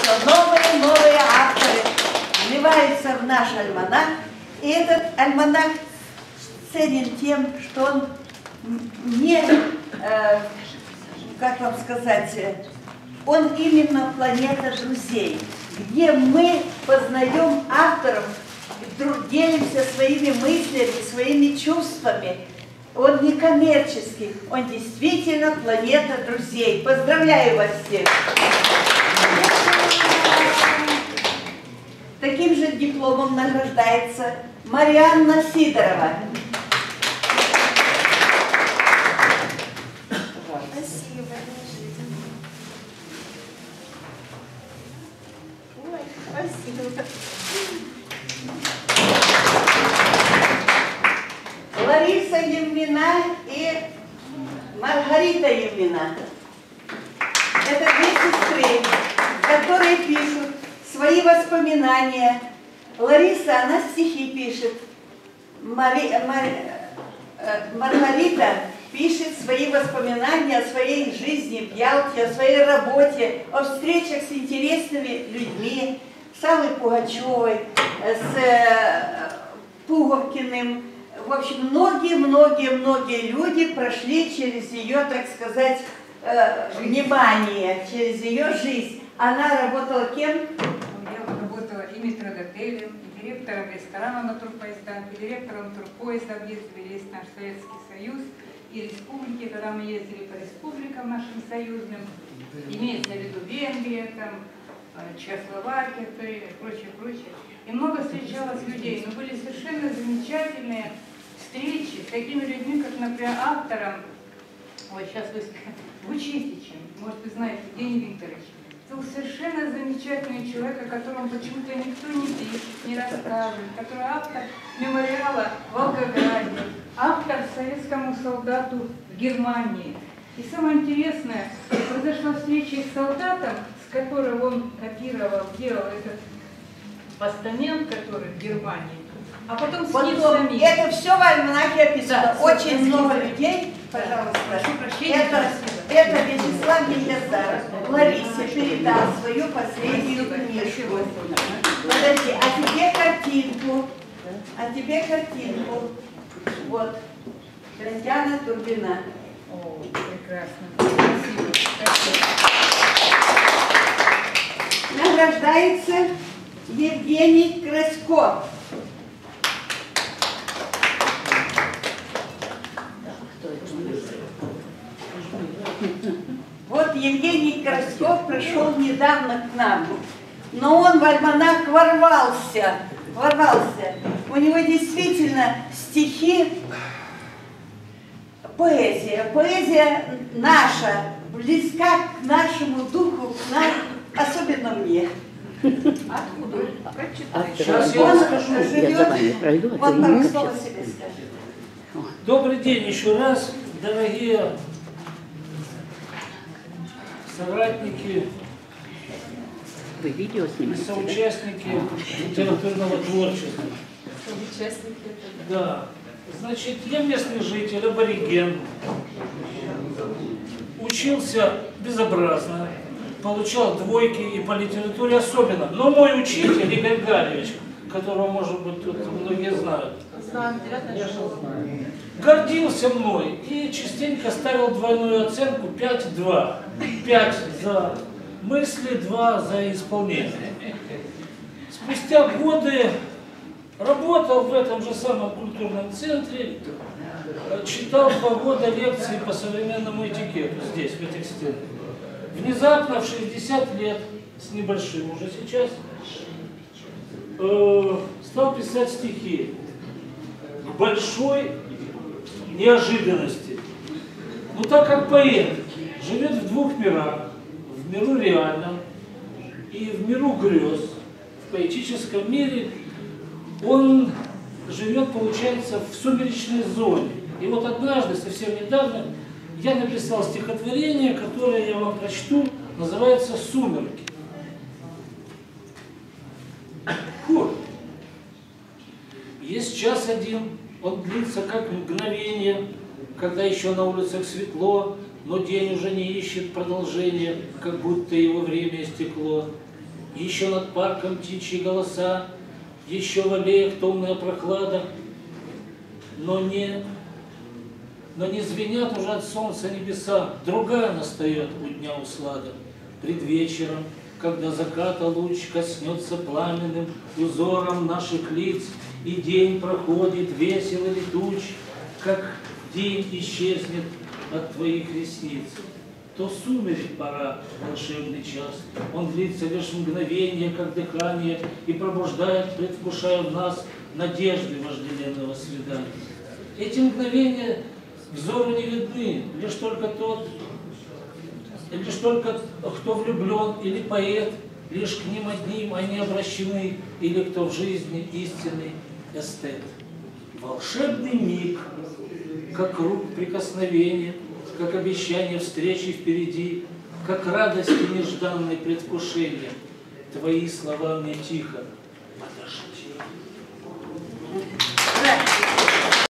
что новые авторы вливаются в наш альманах. И этот альманах ценен тем, что он не, как вам сказать, он именно планета друзей, где мы познаем авторов, делимся своими мыслями, своими чувствами. Он не коммерческий, он действительно планета друзей. Поздравляю вас всех! Таким же дипломом награждается Марианна Сидорова. Спасибо. Ой, спасибо. Лариса Евмина и Маргарита Евмина. Это две сестры, которые пишут свои воспоминания. Лариса, она стихи пишет. Маргарита пишет свои воспоминания о своей жизни в Ялте, о своей работе, о встречах с интересными людьми, с Аллой Пугачевой, с Пуговкиным. В общем, многие люди прошли через ее, так сказать, внимание, через ее жизнь. Она работала кем? Я работала и метродотелем, и директором ресторана на турпоездах, и директором турпоезда, объездили весь наш Советский Союз и республики, когда мы ездили по республикам нашим союзным, имеется в виду Венгрия, там, Чехословакия и прочее. И много встречалось людей, но были совершенно замечательные встречи с такими людьми, как, например, автором, вот сейчас вы учитесь, может, вы знаете, Евгений Викторович. Это был совершенно замечательный человек, о котором почему-то никто не пишет, не рассказывает, который автор мемориала в Волгограде, автор советскому солдату в Германии. И самое интересное, произошла встреча с солдатом, с которым он копировал, делал этот постамент, который в Германии, а потом с ним самим. Это все в альманахе описано. Да, очень много людей, пожалуйста. Прошу прощения, это Вячеслав Ельязаров Ларисе передал свою последнюю книжку. Подожди, а тебе картинку. Вот. Татьяна Турбина. О, прекрасно. Спасибо. Награждается Евгений Красько. Вот Евгений Краськов пришел недавно к нам, но он в альманах ворвался. У него действительно стихи, поэзия наша, близка к нашему духу, к нам, особенно мне. Откуда? Прочитайте. Сейчас я расскажу. Вот пару слов о себе скажи. Добрый день еще раз, дорогие соратники, Вы видео снимаете? соучастники литературного творчества. Да. Значит, я местный житель, абориген. Учился безобразно, получал двойки и по литературе особенно. Но мой учитель, Игорь Галевич, которого, может быть, тут многие знают, гордился мной и частенько ставил двойную оценку 5-2. 5 за мысли, 2 за исполнение. Спустя годы работал в этом же самом культурном центре, читал 2 года лекции по современному этикету здесь, в этих стенах. Внезапно, в 60 лет, с небольшим уже сейчас, стал писать стихи к большой неожиданности. Но так как поэт живет в 2 мирах, в миру реальном и в миру грез, в поэтическом мире, он живет, получается, в сумеречной зоне. И вот однажды, совсем недавно, я написал стихотворение, которое я вам прочту, называется «Сумерки». Хор. Есть час один, он длится как мгновение, когда еще на улицах светло, но день уже не ищет продолжения, как будто его время истекло. Еще над парком птичьи голоса, еще в аллеях томная прохлада, но не звенят уже от солнца небеса. Другая настает у дня услада. Пред вечером, когда заката луч коснется пламенным узором наших лиц, и день проходит весел и летуч, как день исчезнет от твоих ресниц. То сумерек пора, волшебный час, он длится лишь мгновение, как дыхание, и пробуждает, предвкушая в нас надежды вожделенного свидания. Эти мгновения взору не видны, лишь только кто влюблен или поэт, лишь к ним одним они обращены, или кто в жизни истинный эстет. Волшебный миг, как рук прикосновения, как обещание встречи впереди, как радости нежданное предвкушение. Твои слова мне тихо